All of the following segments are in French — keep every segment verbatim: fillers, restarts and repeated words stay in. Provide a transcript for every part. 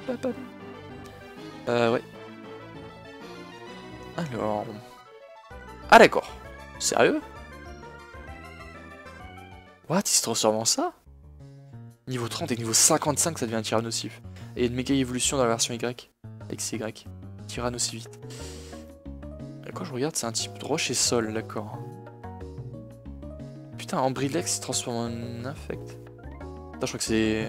Euh, ouais. Alors... Ah d'accord. Sérieux? What? Il se transforme en ça? Niveau trente et niveau cinquante-cinq, ça devient un Tyrannosif. Et il y a une méga évolution dans la version Y. X Y. Tyranno aussi vite. Et quand je regarde, c'est un type de roche et sol, d'accord. Putain, Ambrilex il se transforme en infect. Attends, je crois que c'est...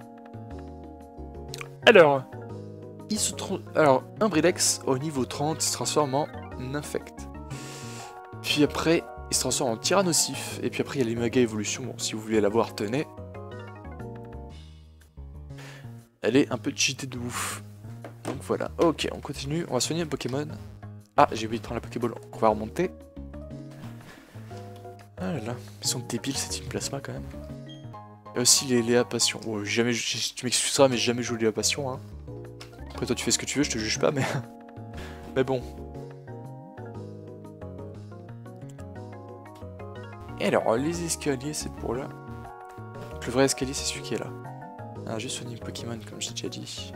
Alors... Il se tra... Alors, Ambrilex, au niveau trente, il se transforme en infect. Puis après, il se transforme en Tyrannosif. Et puis après, il y a les méga évolutions. Bon, si vous voulez la voir, tenez. Elle est un peu cheatée de ouf. Donc voilà. Ok, on continue. On va soigner le Pokémon. Ah, j'ai oublié de prendre la Pokéball. On va remonter. Ah là là. Ils sont débiles, ces Team Plasma quand même. Il y a aussi les Léa Passion. Oh, jamais, tu m'excuseras, mais j'ai jamais joué Léa Passion. Hein. Après, toi, tu fais ce que tu veux, je te juge pas, mais. Mais bon. Et alors, les escaliers, c'est pour là. Donc, le vrai escalier, c'est celui qui est là. Ah, j'ai soigné le Pokémon, comme j'ai déjà dit.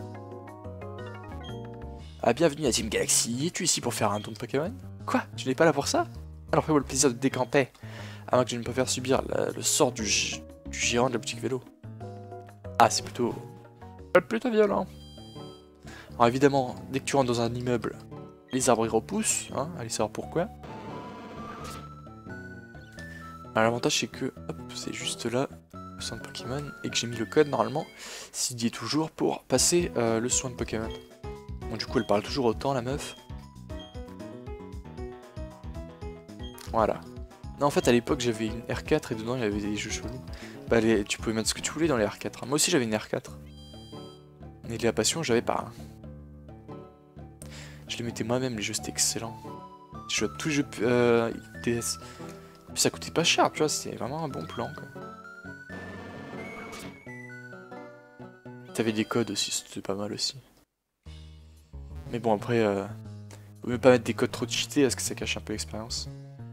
Ah, bienvenue à Team Galaxy. Es-tu ici pour faire un don de Pokémon? Quoi? Tu n'es pas là pour ça? Alors fais-moi le plaisir de te décamper. À moins que je ne préfère subir la, le sort du, du gérant de la boutique vélo. Ah, c'est plutôt... plutôt violent. Alors évidemment, dès que tu rentres dans un immeuble, les arbres ils repoussent. Hein, allez savoir pourquoi. L'avantage c'est que, hop, c'est juste là. Soin de Pokémon et que j'ai mis le code normalement s'il dit toujours pour passer euh, le soin de Pokémon. Bon du coup elle parle toujours autant la meuf. Voilà. Non en fait à l'époque j'avais une R quatre et dedans il y avait des jeux chelous. Bah les, tu pouvais mettre ce que tu voulais dans les R quatre. Hein. Moi aussi j'avais une R quatre. Mais la passion j'avais pas. Hein. Je les mettais moi-même, les jeux c'était excellent. Je jouais à tous les jeux euh, D S. Puis ça coûtait pas cher, tu vois, c'était vraiment un bon plan quoi. T'avais des codes aussi, c'était pas mal aussi. Mais bon après, euh, faut même pas mettre des codes trop cheatés parce que ça cache un peu l'expérience.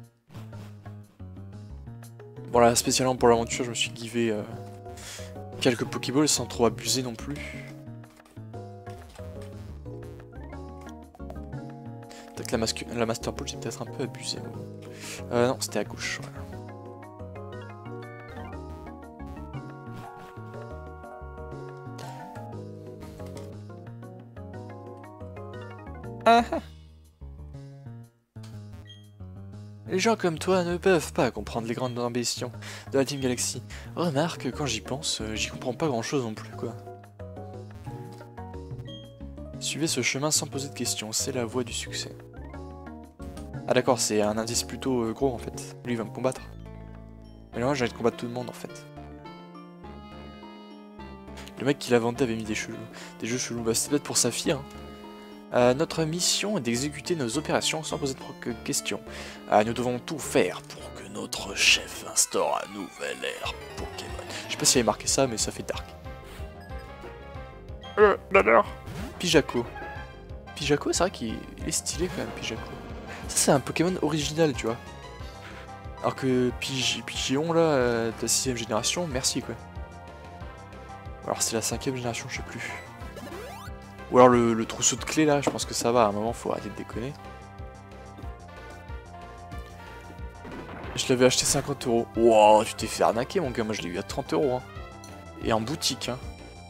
Bon là, spécialement pour l'aventure, je me suis givé euh, quelques Pokéballs sans trop abuser non plus. Peut-être que la, la Master Ball, j'ai peut-être un peu abusé. Euh, non, c'était à gauche, voilà. Ah. Les gens comme toi ne peuvent pas comprendre les grandes ambitions de la Team Galaxy. Remarque, quand j'y pense, j'y comprends pas grand chose non plus, quoi. Suivez ce chemin sans poser de questions, c'est la voie du succès. Ah d'accord, c'est un indice plutôt euh, gros en fait. Lui il va me combattre. Mais là, j'ai envie de combattre tout le monde en fait. Le mec qui l'a vendu avait mis des chelous. Des jeux chelous, bah c'était peut-être pour sa fille, hein. Euh, notre mission est d'exécuter nos opérations sans poser de questions. Euh, nous devons tout faire pour que notre chef instaure un nouvel ère Pokémon. Je sais pas s'il avait marqué ça, mais ça fait dark. Euh, d'abord. Pijaco. Pijaco, c'est vrai qu'il est stylé quand même, Pijaco. Ça, c'est un Pokémon original, tu vois. Alors que Pidge Pidgeon, là, euh, de la sixième génération, merci quoi. Alors c'est la cinquième génération, je sais plus. Ou alors le, le trousseau de clés là, je pense que ça va, à un moment faut arrêter de déconner. Je l'avais acheté cinquante euros. Wow, tu t'es fait arnaquer mon gars, moi je l'ai eu à trente euros. Hein. Et en boutique. Hein.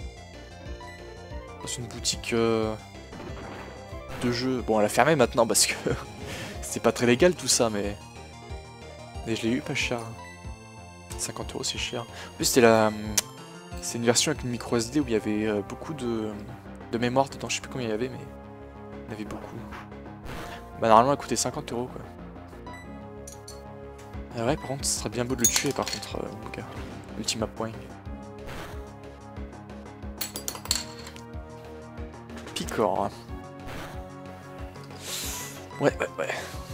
Dans une boutique euh, de jeux. Bon, elle a fermé maintenant parce que c'est pas très légal tout ça, mais. Mais je l'ai eu pas cher. cinquante euros c'est cher. En plus c'était la. C'est une version avec une micro S D où il y avait euh, beaucoup de. de mémoire dedans, je sais plus combien il y avait, mais il y avait beaucoup. Bah normalement elle coûtait cinquante euros quoi. Ah ouais, par contre ce serait bien beau de le tuer par contre, euh, mon gars. Ultima point. Picor. Ouais, ouais, ouais.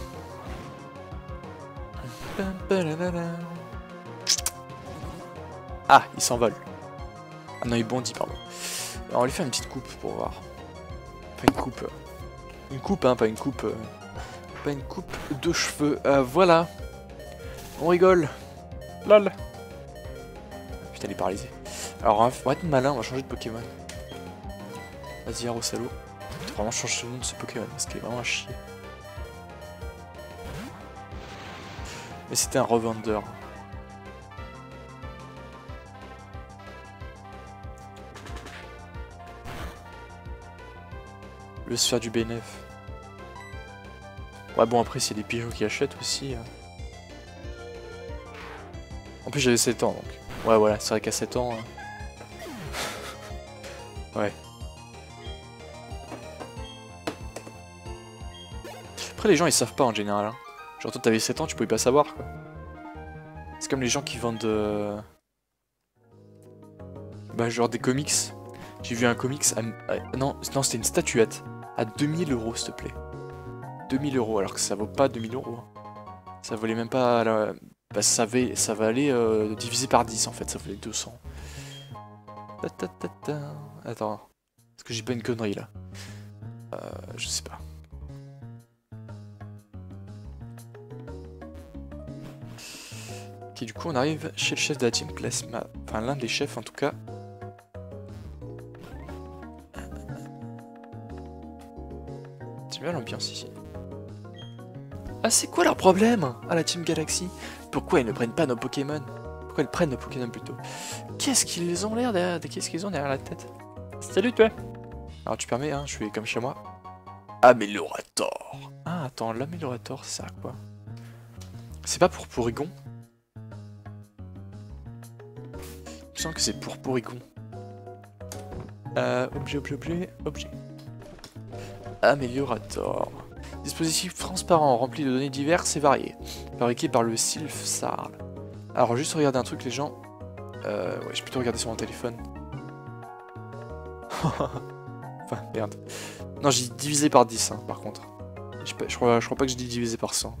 Ah, il s'envole. Ah non, il bondit, pardon. Alors, on va lui faire une petite coupe pour voir. Pas une coupe. Une coupe, hein, pas une coupe. Euh, pas une coupe de cheveux. Euh, voilà. On rigole. Lol. Putain, il est paralysé. Alors, on va être malin, on va changer de Pokémon. Vas-y, Haro salaud. Faut vraiment changer le nom de ce Pokémon parce qu'il est vraiment à chier. Mais c'était un revendeur. Le se faire du bénéf. Ouais bon après s'il y a des pigeons qui achètent aussi. Hein. En plus j'avais sept ans donc. Ouais voilà, c'est vrai qu'à sept ans... Hein. Ouais. Après les gens ils savent pas en général. Hein. Genre toi t'avais sept ans, tu pouvais pas savoir quoi. C'est comme les gens qui vendent... Euh... Bah genre des comics. J'ai vu un comics à... Non, non c'était une statuette. À deux mille euros s'il te plaît. deux mille euros alors que ça vaut pas deux mille euros. Ça valait même pas... La... Bah ça, va... ça valait euh, divisé par dix en fait, ça valait deux cents. Ta ta ta ta. Attends. Est-ce que j'ai pas une connerie là? Euh... Je sais pas. Ok, du coup on arrive chez le chef de la team Plasma. Enfin l'un des chefs en tout cas. J'aime bien l'ambiance ici. Ah c'est quoi leur problème à la Team Galaxy? Pourquoi ils ne prennent pas nos Pokémon? Pourquoi ils prennent nos Pokémon plutôt? Qu'est-ce qu'ils ont l'air derrière... Qu'est-ce qu'ils ont derrière la tête? Salut toi. Alors tu permets, hein, je suis comme chez moi. Améliorator. Ah attends, l'améliorator ça sert à quoi? C'est pas pour Porygon? Je sens que c'est pour Porygon. Euh, objet, objet, objet, objet. Améliorator. Dispositif transparent rempli de données diverses et variées. Fabriqué par le Sylph Sarl. Alors juste regarder un truc les gens. Euh, ouais, j'ai plutôt regardé sur mon téléphone. Enfin, merde. Non, j'ai divisé par dix, hein, par contre. Je, je, crois, je crois pas que je dis divisé par cent.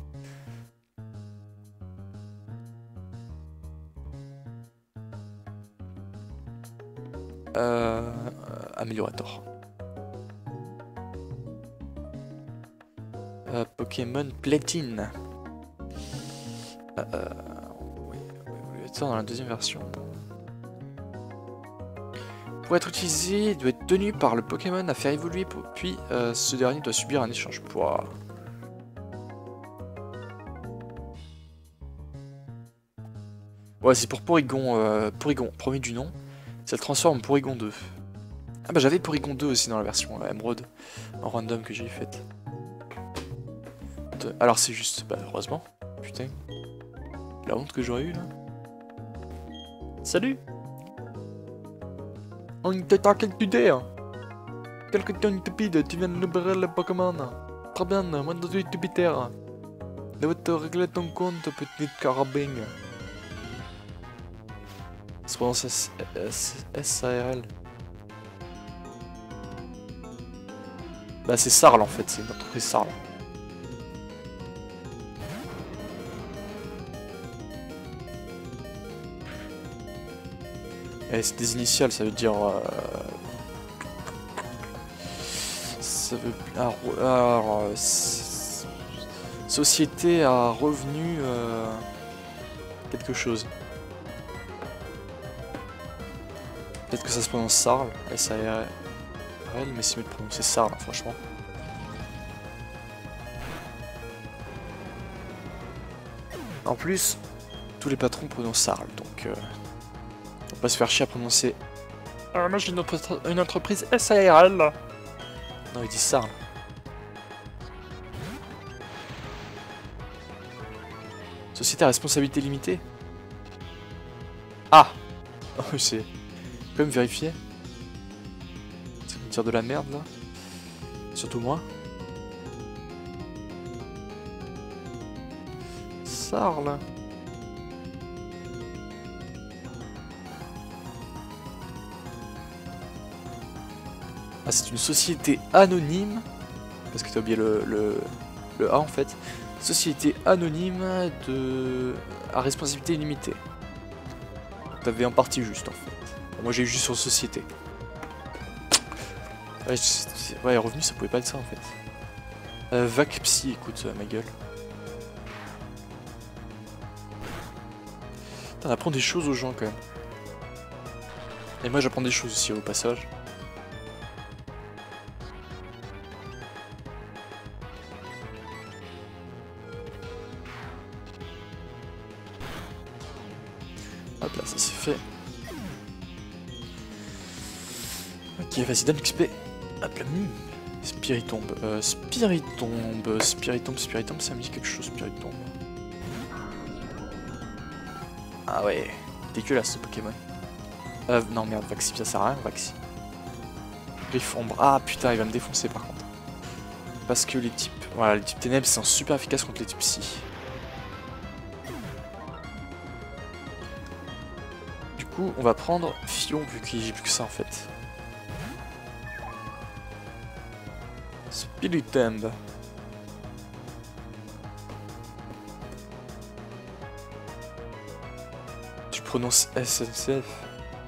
Euh, améliorator. Euh, Pokémon Platine. Euh, euh, oui, oui, ça dans la deuxième version. Pour être utilisé, il doit être tenu par le Pokémon à faire évoluer, puis euh, ce dernier doit subir un échange. Pouah. Ouais, c'est pour Porygon, euh, Porygon, premier du nom. Ça le transforme en Porygon deux. Ah bah j'avais Porygon deux aussi dans la version euh, Emerald, en random que j'ai faite. Alors c'est juste, bah heureusement, putain, la honte que j'aurais eu là. Salut. On t'attend quelque idée. Quelque temps stupide, tu viens de libérer le Pokémon. Très bien, moi de suite Jupiter. Dois te régler ton compte, petite carabine. Ça se prononce S A R L. Bah c'est Sarl en fait, c'est une entreprise Sarl. Et c'est des initiales, ça veut dire... Euh... Ça veut... Alors... alors euh, société à revenu... Euh... quelque chose. Peut-être que ça se prononce Sarl, S A R L, mais c'est mieux de prononcer Sarl, hein, franchement. En plus, tous les patrons prononcent Sarl, donc... Euh... On va pas se faire chier à prononcer. Ah, moi j'ai une, une entreprise S A R L. Non, il dit ça. Société à responsabilité limitée. Ah. Oh, c'est. Quand même vérifier. Ça me tire de la merde là. Surtout moi. Sarl. Ah, c'est une société anonyme, parce que t'as oublié le, le, le A en fait. Société anonyme de à responsabilité limitée. T'avais en partie juste en fait. Moi j'ai eu juste sur société. Ouais, ouais, revenu ça pouvait pas être ça en fait. Euh, Vac Psy, écoute euh, ma gueule. On apprend des choses aux gens quand même. Et moi j'apprends des choses aussi au passage. Ok, vas-y, donne X P. Hop là, hmm. Spiritombe. Euh, Spiritombe. Spiritombe, Spiritombe, ça me dit quelque chose, Spiritombe. Ah ouais, dégueulasse ce Pokémon. Euh, non merde, Vaxi, ça sert à rien, Vaxi. Griffombre. Ah putain, il va me défoncer par contre. Parce que les types... Voilà, les types ténèbres sont super efficaces contre les types psy. Du coup, on va prendre Fion, vu que j'ai plus que ça en fait. Spiritombe. Tu prononces S N C F.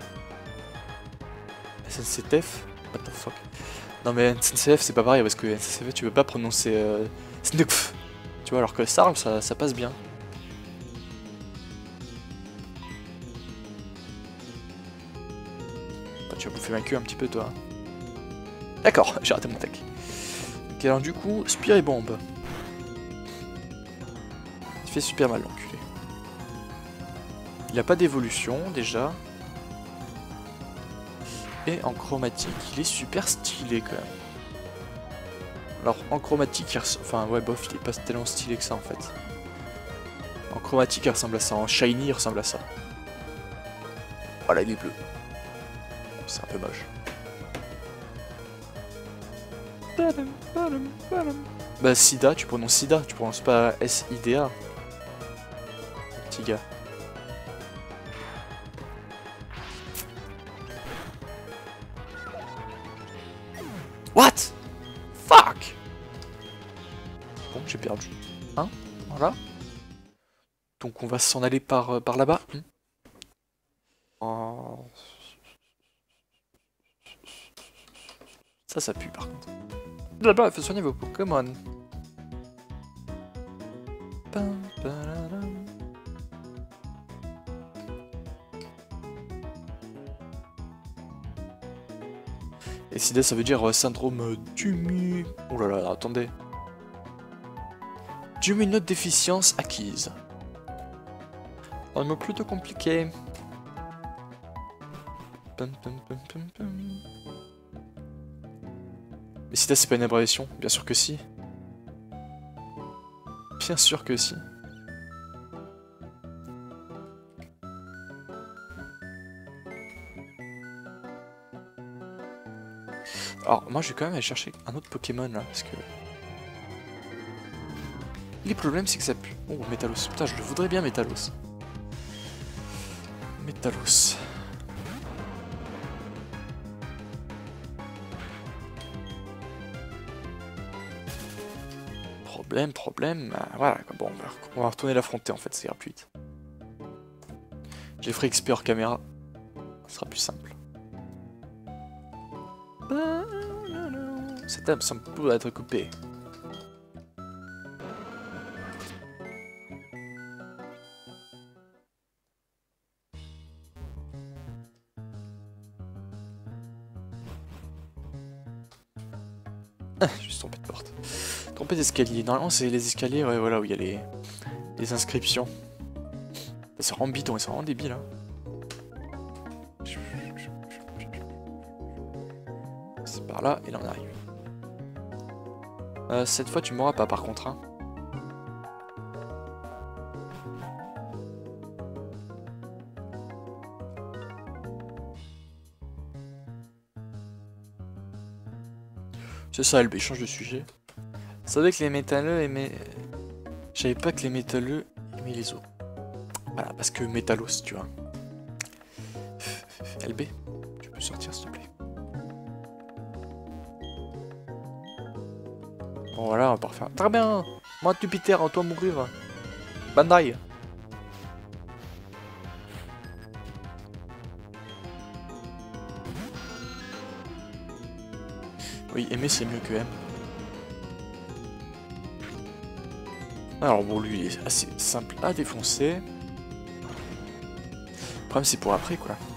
S N C T F? What the fuck? Non mais S N C F c'est pas pareil parce que S N C F tu peux pas prononcer euh, Snukf. Tu vois, alors que Sarl ça, ça passe bien. Bah, tu vas bouffer ma queue un petit peu toi. D'accord, j'ai raté mon tech. Ok, alors du coup, Spiribomb. Il fait super mal l'enculé. Il a pas d'évolution déjà. Et en chromatique, il est super stylé quand même. Alors en chromatique, il res... enfin ouais bof, il est pas tellement stylé que ça en fait. En chromatique, il ressemble à ça. En shiny, il ressemble à ça. Voilà, il est bleu. C'est un peu moche. Bah Sida, tu prononces Sida, tu prononces pas S I D A. Petit gars. What? Fuck! Bon, j'ai perdu. Hein? Voilà. Donc on va s'en aller par, euh, par là-bas. Hmm. Oh. Ça, ça pue par contre. Là-bas, il faut soigner vos Pokémon. Et SIDA, ça veut dire euh, syndrome d'humi... Oh là là, attendez. D'humino-déficience acquise. Un mot plutôt compliqué. Pum, pum, pum, pum, pum. Mais SIDA, c'est pas une abréviation? Bien sûr que si. Bien sûr que si. Alors, moi je vais quand même aller chercher un autre Pokémon là, parce que... Les problèmes c'est que ça pue. Oh, Métalos. Putain, je le voudrais bien, Métalos. Métalos. Problème, problème... Euh, voilà, bon, on va, on va retourner l'affronter en fait, ça ira plus vite. J'ai fait X P hors caméra. Ce sera plus simple. Cette âme semble pouvoir être coupée. Ah, juste trompé de porte. Trompé d'escalier. Normalement, c'est les escaliers, ouais, voilà, où il y a les, les inscriptions. Ça rend bidon, ça rend débile, hein. C'est par là, et là on arrive. Euh, cette fois, tu m'auras pas, par contre, hein. C'est ça, L B, change de sujet. Vous savez que les métalleux aimaient... Je savais pas que les métalleux aimaient les os. Voilà, parce que métallos, tu vois. L B, tu peux sortir s'il te plaît. Bon voilà, on va pas refaire. Très bien. Moi, Jupiter, en toi mourir. Bandai. Oui, aimer c'est mieux que M. Alors bon, lui il est assez simple à défoncer. Le problème c'est pour après quoi.